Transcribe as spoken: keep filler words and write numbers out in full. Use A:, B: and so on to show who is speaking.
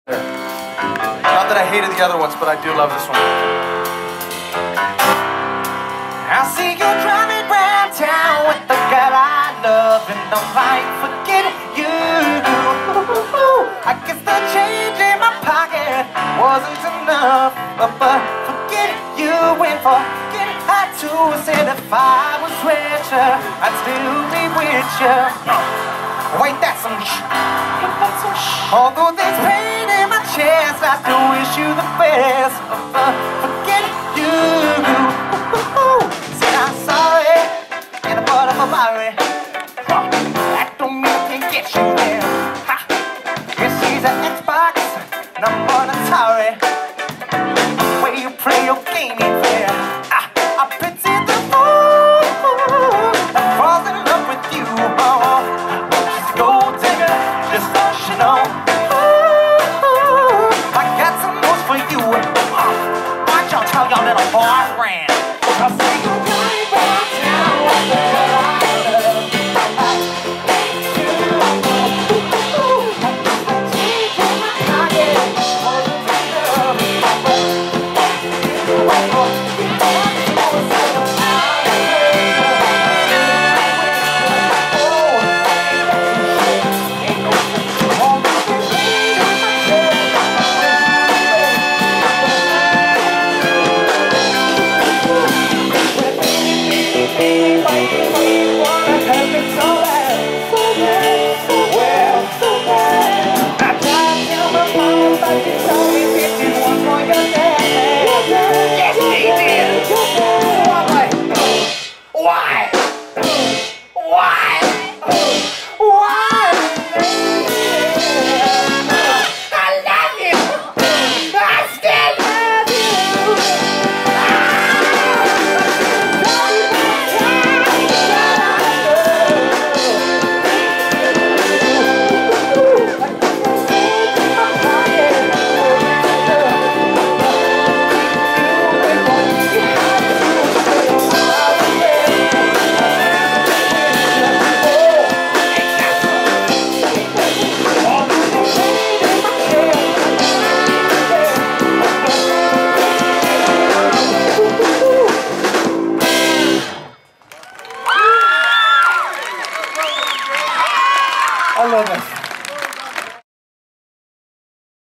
A: Not that I hated the other ones, but I do love this one. I see you driving round town with the girl I love, and I'm like, forget you. I guess the change in my pocket wasn't enough, but forget you and forget I too said if I was richer, I'd still be with you. Wait, that's some sh**. Although there's pain in my chest, I still wish you the best. But forget you. Said I'm sorry, and I brought up a worry. That don't mean I can't get you there. Ha. Yes, she's an Xbox, and I'm on Atari. The way you play your game ain't fair. I, I pity the fool that falls in love with you. Oh, she's a gold digger, just so she know. Ooh, I got some news for you. Watch out, tell your little boyfriend. I'll see you right round town with the girl I love.
B: Well, so bad. I tried to tell my mom about this.